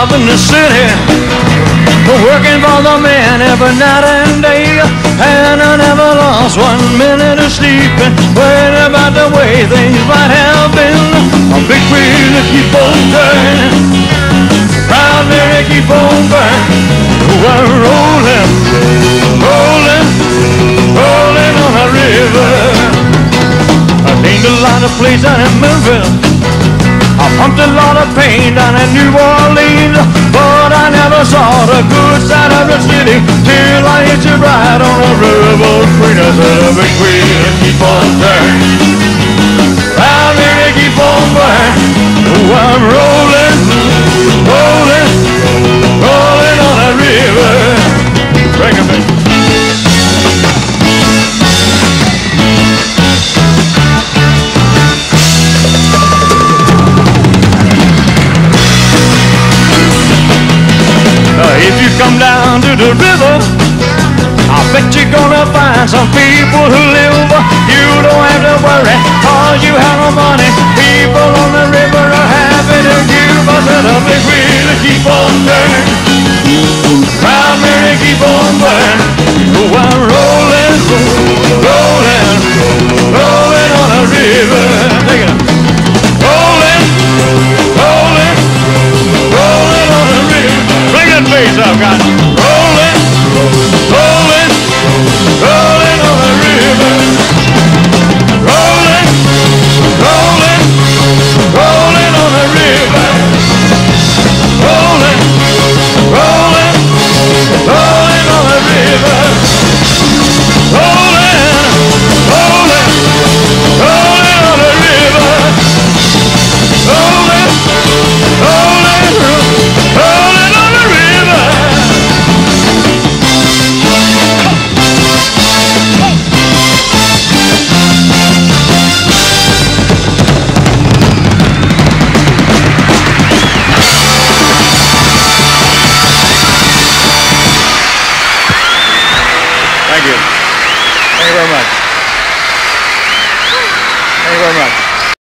job in the city, working for the man every night and day. And I never lost 1 minute of sleeping, worried about the way things might have been. A big wheel to keep on turning, proud to keep on burning. We're rolling, rolling, rolling on a river. I named a lot of places down in Memphis, I pumped a lot of pain down in New Orleans, but I never saw the good side of the city till I hit you right on a riverboat train. I said a big wheel keep on turning, round here keep on burning. Oh, I'm rolling, rolling, rolling on a river. Bring it back. If you come down to the river, I bet you're gonna find some people who live. You don't have to worry, cause you have no money.